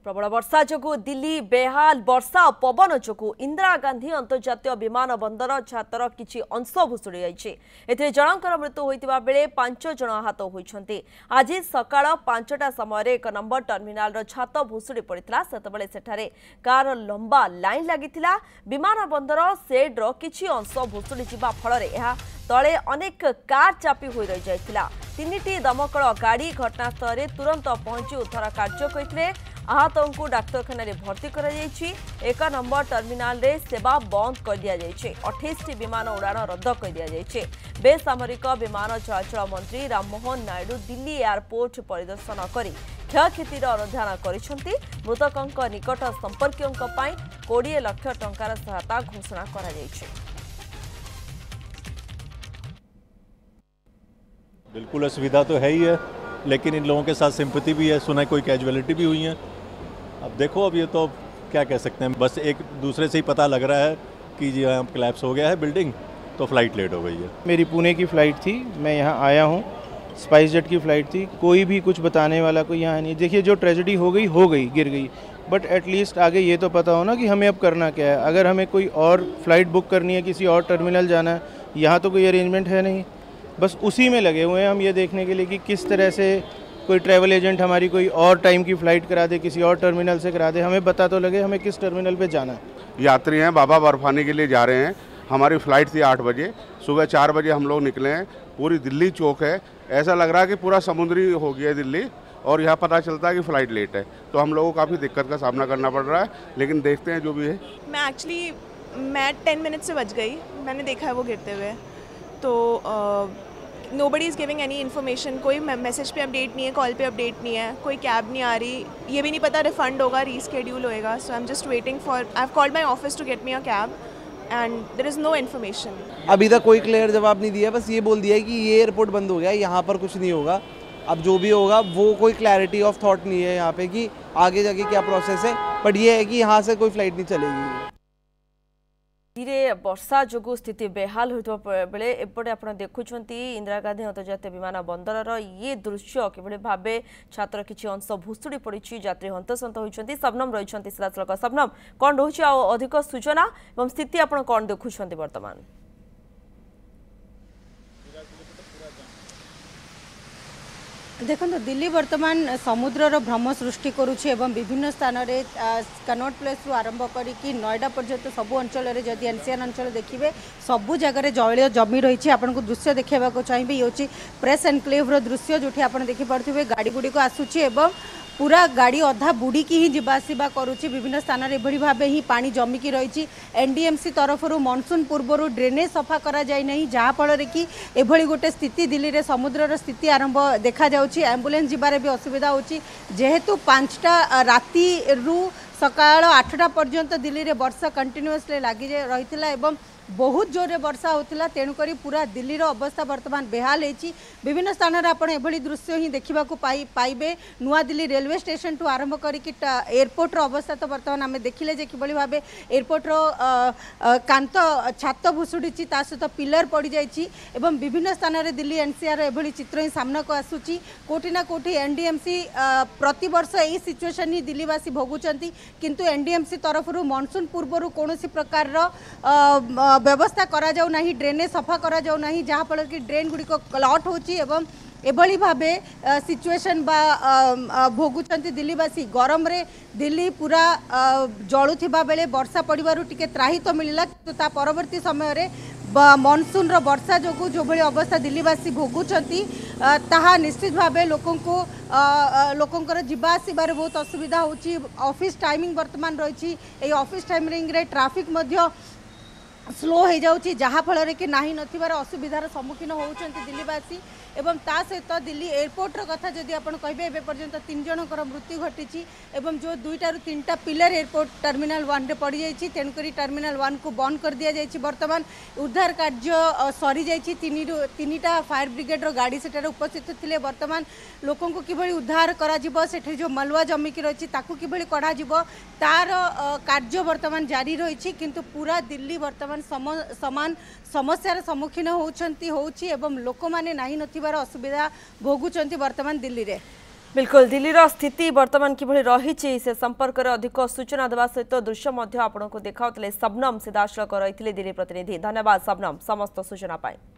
प्रबल वर्षा जो दिल्ली बेहाल वर्षा और पवन जो इंदिरा गांधी अंतर्जातीय विमान बंदर छातर किसी अंश भुशुड़ी जाइए जनकर मृत्यु होता बेले 5 जन आहत होती। आज सकाळ 5टा समय एक नंबर टर्मिनाल छात भुशुड़ी पड़ा सेतबेले सेठारे कार लंबा लाइन लगी विमान बंदर सेड्र किसी अंश भुशुड़ी जावा फल तले अनेक कार चापी हो रही जाइथिला। 3टी दमकल गाड़ी घटनास्थल में तुरंत पहुंची उद्धार कार्य करते। आहतों को डाक्तखाना भर्ती कर एक नंबर टर्मिनाल रे सेवा बंद कर दिया 28टी विमान उड़ान रद्द कर दिया। बेसामरिक विमान चलाचल मंत्री राममोहन नायडू दिल्ली एयरपोर्ट परिदर्शन कर क्षयक्षतिर अनुधान कर मृतकों निकट संपर्कों 20 लाख टंकार सहायता घोषणा कर। बिल्कुल असुविधा तो है ही है, लेकिन इन लोगों के साथ सिंपैथी भी है। सुना कोई कैजुअलिटी भी हुई है। अब देखो, अब ये तो क्या कह सकते हैं, बस एक दूसरे से ही पता लग रहा है कि जी यहाँ कोलैप्स हो गया है बिल्डिंग, तो फ्लाइट लेट हो गई है। मेरी पुणे की फ़्लाइट थी, मैं यहाँ आया हूँ, स्पाइस जेट की फ़्लाइट थी। कोई भी कुछ बताने वाला कोई यहाँ नहीं। देखिए, जो ट्रेजेडी हो गई, गिर गई, बट एटलीस्ट आगे ये तो पता हो ना कि हमें अब करना क्या है। अगर हमें कोई और फ्लाइट बुक करनी है, किसी और टर्मिनल जाना है, यहाँ तो कोई अरेंजमेंट है नहीं। बस उसी में लगे हुए हैं हम ये देखने के लिए कि किस तरह से कोई ट्रैवल एजेंट हमारी कोई और टाइम की फ़्लाइट करा दे, किसी और टर्मिनल से करा दे। हमें पता तो लगे हमें किस टर्मिनल पे जाना है। यात्री हैं, बाबा बर्फानी के लिए जा रहे हैं। हमारी फ़्लाइट थी 8 बजे, सुबह 4 बजे हम लोग निकले हैं। पूरी दिल्ली चौक है, ऐसा लग रहा है कि पूरा समुद्री हो गया है दिल्ली, और यहाँ पता चलता है कि फ़्लाइट लेट है। तो हम लोगों को काफ़ी दिक्कत का सामना करना पड़ रहा है, लेकिन देखते हैं जो भी है। मैं 10 मिनट से बच गई, मैंने देखा है वो गिरते हुए। तो nobody is giving any information. कोई मैसेज पे अपडेट नहीं है, कॉल पे अपडेट नहीं है, कोई कैब नहीं आ रही। ये भी नहीं पता रिफंड होगा, रीस्केड्यूल होएगा। So I am just waiting for, I have called my office to get me a cab and there is no information. अभी तक कोई क्लियर जवाब नहीं दिया, बस ये बोल दिया है कि ये एयरपोर्ट बंद हो गया, यहाँ पर कुछ नहीं होगा। अब जो भी होगा वो कोई क्लैरिटी ऑफ थॉट नहीं है यहाँ पे कि आगे जाके क्या प्रोसेस है, बट ये है कि यहाँ से कोई फ्लाइट नहीं चलेगी। धीरे वर्षा जो स्थिति बेहाल होता बेले एपटे आप देखुं इंदिरा गांधी अंतर्जातीय विमान बंदर ये दृश्य किभली भाव छात्र किसी अंश भुशुड़ी पड़ी, यात्री हंतसंत होती। शबनम रही सिलासलक। शबनम, कौन रोचे अधिक सूचना और स्थिति आप कौन देखुं बर्तमान? देखो, दिल्ली वर्तमान समुद्रर भ्रम सृष्टि करुछि एवं विभिन्न स्थान में कनॉट प्लेस रु आरंभ करी नोएडा पर्यंत सबू अंचल जदि एनसीआर अंचल देखिए सबू जगह जल जमी रही। आपको दृश्य देखा चाहिए, ये हूँ प्रेस एनक्लेव दृश्य जो आप देखिपे गाड़ी गुड़िक आसूची पूरा गाड़ी अधा बुड़ी की ही जीवासवा करुच्ची। विभिन्न स्थान में एभली भाव ही पानी जमिकी रही। एनडीएमसी तरफ मानसून पूर्व ड्रेनेज सफा करा जाय नहीं, जहाँफल कि एभली गोटे स्थिति दिल्ली में समुद्रर स्थिति आरंभ देखा जाउची। एम्बुलेंस जीवार भी असुविधा होची, जेहेतु 5टा राति सकाळ 8टा पर्यंत दिल्ली में वर्षा कंटिन्यूअसली लगी रही। बहुत जोरे वर्षा होता, तेणुक पूरा दिल्ली रो अवस्था वर्तमान बेहाल होती। विभिन्न स्थान में आप एभली दृश्य ही देखा पाइबे। नुआ दिल्ली रेलवे स्टेशन टू आरंभ करिक एयरपोर्ट रो अवस्था तो वर्तमान आम देखिले जे किभली भाव एयरपोर्ट रो कांत छात भुशुड़ी, ता सहित पिलर पड़ जाइए। एवं विभिन्न स्थान में दिल्ली एनसीआर एभली चित्र ही सामना को आसूची। कोठी ना कोठी एनडीएमसी प्रतिवर्ष यही सिचुएशन ही दिल्लीवासी भोगुंट, किंतु एनडीएमसी तरफ मानसून पूर्व कौन प्रकार व्यवस्था करा जाऊ नहीं, ड्रेनेज सफा करा जाऊ नहीं, जहाँ फल कि ड्रेन गुड़िक क्लट होची एवं एभली भावे सिचुएशन बा भोगुंट दिल्लीवासी। गरम रे दिल्ली पूरा जलुथिबा बेले वर्षा पड़िबारु टिके त्राही तो मिलला, किंतु ता परवर्ती समय रे मानसून रो वर्षा जो जो भली अवस्था दिल्लीवासी भोगुंट ताहा निश्चित भावे लोकंकर जीवा आसबार बहुत असुविधा होची। ऑफिस टाइमिंग वर्तमान रही, ऑफिस टाइमिंग रे ट्रैफिक मध्य स्लो हो जाऊँगी, जहाँफल कि नाही नथिबार असुविधार सम्मुखीन होउछन्ति दिल्लीवासी। एवं ता सहित दिल्ली एयरपोर्ट कथा जदि आप कहे एवं पर्यंत 3 जनकर मृत्यु घटी एवं जो 2 ରୁ 3टा पिलर एयरपोर्ट टर्मिनाल 1 रे पड़ जाइए, तेणुक टर्मिनाल 1 को बंद कर दि जाइए। वर्तमान उद्धार कार्य सरी जाइए। 3टा फायर ब्रिगेड गाड़ी सेठार उपस्थित थे। वर्तमान लोकों को किभली उद्धार करा जिवो, सेठी जो मलुआ जमिकी रही ताकू किभली कढ़ा जिवो तार कार्य वर्तमान जारी रही। किंतु पूरा दिल्ली वर्तमान समान समस्यार सम्मुखीन होउछन्ति एवं लोक माने नाही नथिबार असुविधा भोगुचंती वर्तमान दिल्ली रे। बिल्कुल दिल्ली रो स्थिति वर्तमान किभଳି रही से संपर्क में अधिक सूचना देवा सहित दृश्य आपको देखा शबनम सीधासलख रही दिल्ली प्रतिनिधि। धन्यवाद शबनम समस्त सूचना पाई।